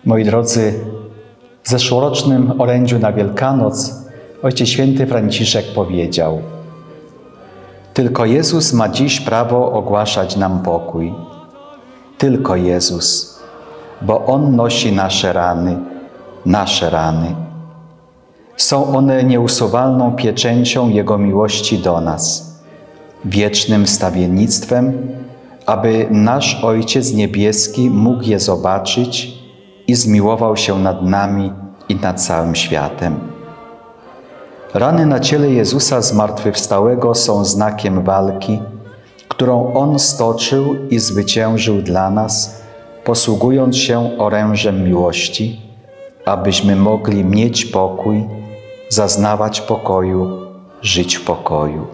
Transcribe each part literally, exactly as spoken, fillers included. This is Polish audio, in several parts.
Moi drodzy, w zeszłorocznym orędziu na Wielkanoc Ojciec Święty Franciszek powiedział: tylko Jezus ma dziś prawo ogłaszać nam pokój. Tylko Jezus, bo On nosi nasze rany, nasze rany. Są one nieusuwalną pieczęcią Jego miłości do nas, wiecznym wstawiennictwem, aby nasz Ojciec Niebieski mógł je zobaczyć i zmiłował się nad nami i nad całym światem. Rany na ciele Jezusa Zmartwychwstałego są znakiem walki, którą On stoczył i zwyciężył dla nas, posługując się orężem miłości, abyśmy mogli mieć pokój, zaznawać pokoju, żyć w pokoju.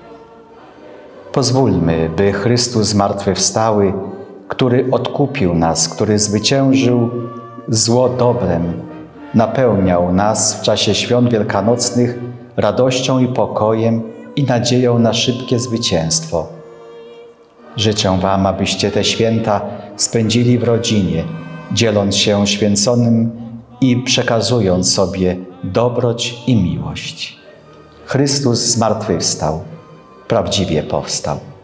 Pozwólmy, by Chrystus Zmartwychwstały, który odkupił nas, który zwyciężył zło dobrem, napełniał nas w czasie świąt wielkanocnych radością i pokojem i nadzieją na szybkie zwycięstwo. Życzę Wam, abyście te święta spędzili w rodzinie, dzieląc się święconym i przekazując sobie dobroć i miłość. Chrystus zmartwychwstał, prawdziwie powstał.